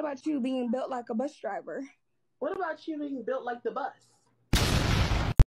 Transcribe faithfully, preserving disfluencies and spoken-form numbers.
about you being built like a bus driver? What about you being built like the bus?